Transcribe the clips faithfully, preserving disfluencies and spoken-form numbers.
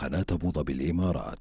قناة أبو ظبي الإمارات.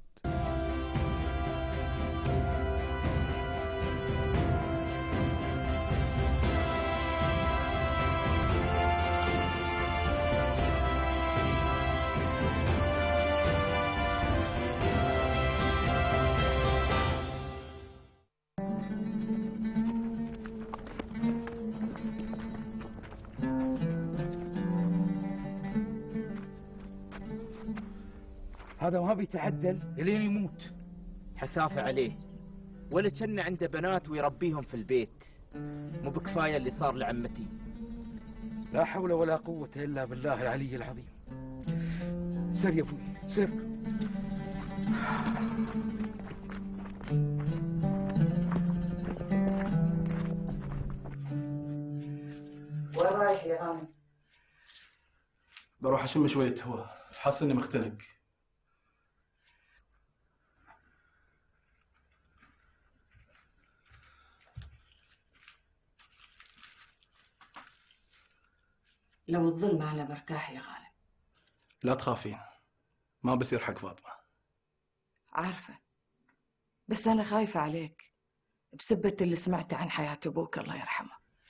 هذا ما بيتعدل الين يموت. حسافة عليه، ولا كان عنده بنات ويربيهم في البيت. مو بكفاية اللي صار لعمتي. لا حول ولا قوة إلا بالله العلي العظيم. سر يا ابوي سر. وين رايح يا غانم؟ بروح اشم شوية هواء، حاسس اني مختنق. لو تظل معنا مرتاح يا غانم. لا تخافين، ما بصير حق فاطمة. عارفة، بس أنا خايفة عليك بسبة اللي سمعته عن حياة أبوك الله يرحمه.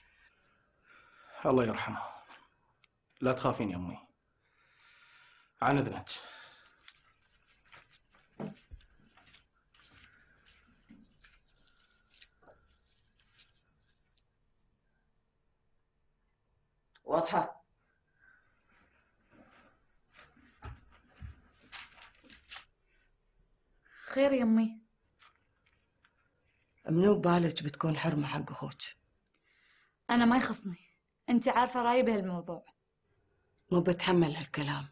الله يرحمه. لا تخافين يا أمي، عن إذنك. واضحة؟ خير يا أمي؟ منو ببالك بتكون حرمة حق أخوك؟ أنا ما يخصني، أنت عارفة رأيي بهالموضوع. مو بتحمل هالكلام.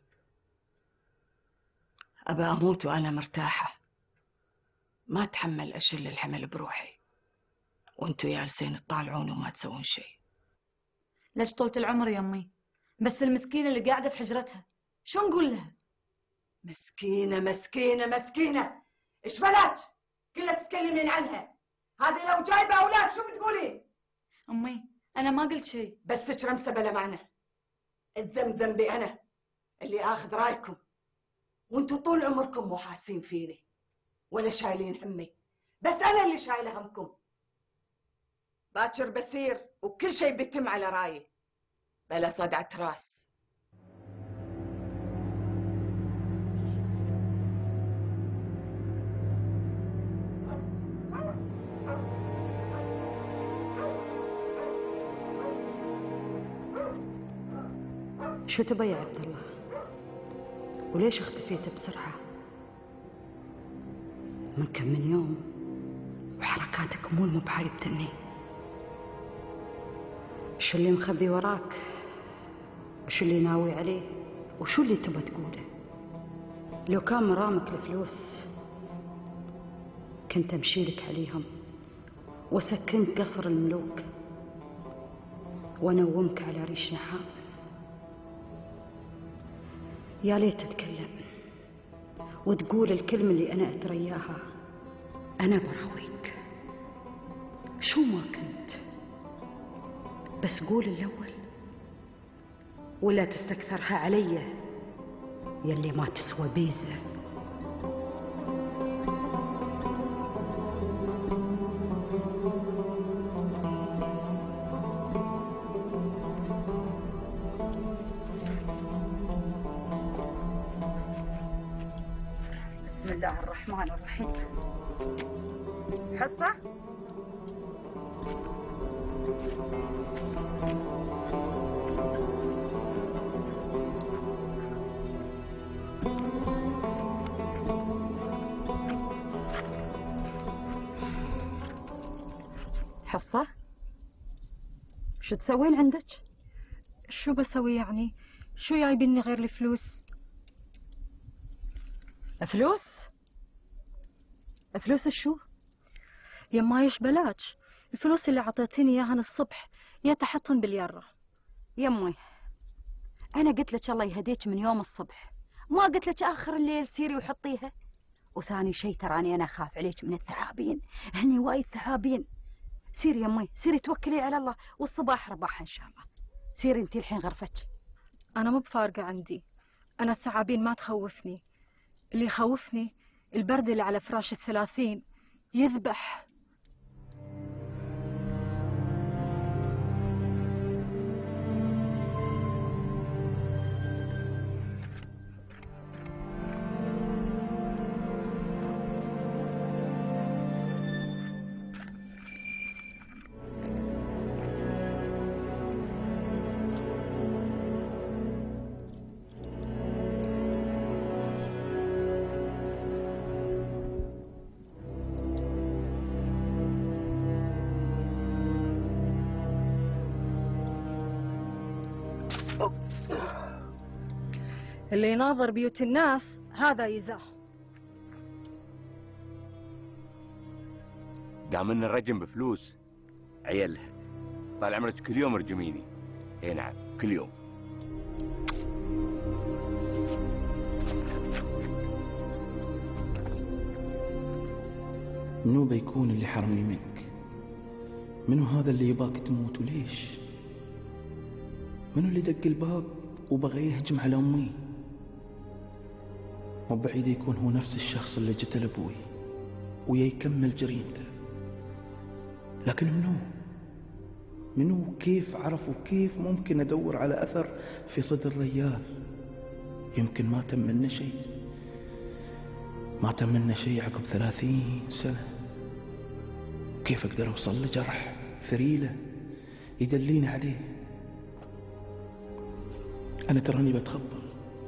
أبى أموت وأنا مرتاحة، ما أتحمل أشل الحمل بروحي وأنتو جالسين تطالعون وما تسوون شيء. ليش طولة العمر يا أمي؟ بس المسكينة اللي قاعدة في حجرتها شو نقول لها؟ مسكينة مسكينة مسكينة، إيش بلاك؟ كلها تتكلمين عنها. هذه لو جايبة أولاد شو بتقولين؟ أمي أنا ما قلت شيء. بس تشرمسة بلا معنى. الذنب ذنبي أنا اللي آخذ رايكم، وانتوا طول عمركم مو حاسين فيني ولا شايلين همي، بس أنا اللي شايلة همكم. باكر بسير وكل شيء بيتم على رايي بلا صدعة راس. شو تبي يا عبد الله؟ وليش اختفيت بسرعة؟ من كم من يوم وحركاتك مو مو بعاجبتني. شو اللي مخبي وراك؟ وشو اللي ناوي عليه؟ وشو اللي تبى تقوله؟ لو كان مرامك الفلوس كنت امشيلك عليهم وسكنك قصر الملوك وانومك على ريش نحام. يا ليت تتكلم وتقول الكلمة اللي أنا أترياها. أنا براويك شو ما كنت، بس قول الأول ولا تستكثرها علي يلي ما تسوى بيزة. بسم الله الرحمن الرحيم. حصة حصة شو تسوين عندك؟ شو بسوي يعني؟ شو جايبيني غير الفلوس؟ فلوس؟ فلوس شو؟ يما ايش بلاش؟ الفلوس اللي عطيتيني اياها الصبح يا تحطن باليارة. يمي انا قلت لك الله يهديك من يوم الصبح، ما قلت لك اخر الليل سيري وحطيها. وثاني شيء تراني انا اخاف عليك من الثعابين، هني وايد ثعابين. سيري يمي سيري توكلي على الله والصباح رباح ان شاء الله. سيري انتي الحين غرفتك. انا مو بفارقة عندي، انا الثعابين ما تخوفني، اللي يخوفني البرد اللي على فراش الثلاثين يذبح. اللي يناظر بيوت الناس هذا يزاح. قام لنا الرجم بفلوس عيالها. طال عمرك كل يوم ارجميني. اي نعم كل يوم. منو بيكون اللي حرمني منك؟ منو هذا اللي يباك تموت وليش؟ منو اللي دق الباب وبغى يهجم على امي؟ مو بعيد يكون هو نفس الشخص اللي قتل ابوي ويا يكمل جريمته. لكن منو؟ منو؟ كيف عرف وكيف ممكن ادور على اثر في صدر الرجال؟ يمكن ما تم منه شيء، ما تم منه شيء عقب ثلاثين سنة. كيف اقدر اوصل لجرح ثريله يدليني عليه؟ انا تراني بتخبر.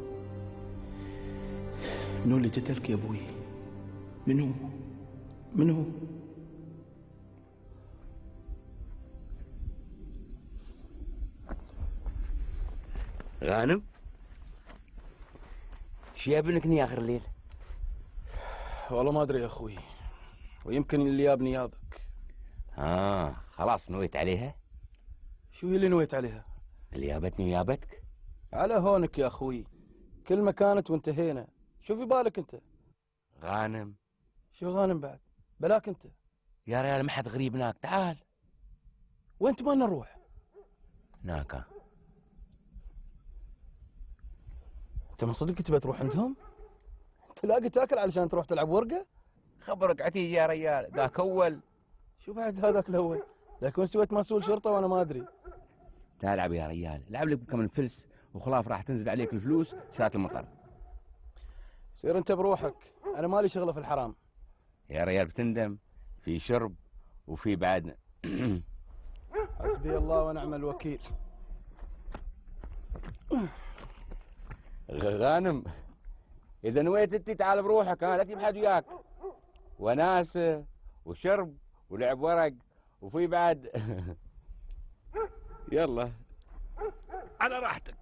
منو اللي قتلك يا ابوي؟ منو؟ منو؟ غانم؟ شو جابنكني اخر الليل؟ والله ما ادري يا اخوي، ويمكن اللي جابني جابك. اه خلاص نويت عليها؟ شو هي اللي نويت عليها؟ اللي جابتني وجابتك؟ على هونك يا اخوي، كل ما كانت وانتهينا. شو في بالك انت؟ غانم؟ شو غانم بعد؟ بلاك انت يا ريال ما حد غريب هناك. تعال. وين تبغى نروح؟ هناك. انت من صدق تبى تروح عندهم؟ تلاقي تاكل علشان تروح تلعب ورقه؟ خبرك عتيجي يا ريال، ذاك اول. شو بعد هذاك الاول؟ لكن سويت مسؤول شرطه وانا ما ادري. تعال العب يا ريال، العب لك كم الفلس وخلاص راح تنزل عليك الفلوس ساعة المطر. سير انت بروحك، انا مالي شغله في الحرام. يا ريال بتندم، في شرب وفي بعد. حسبي الله ونعم الوكيل. غانم اذا نويت انت تعال بروحك، ها لا تجيب حد وياك. وناسه وشرب ولعب ورق وفي بعد. يلا على راحتك.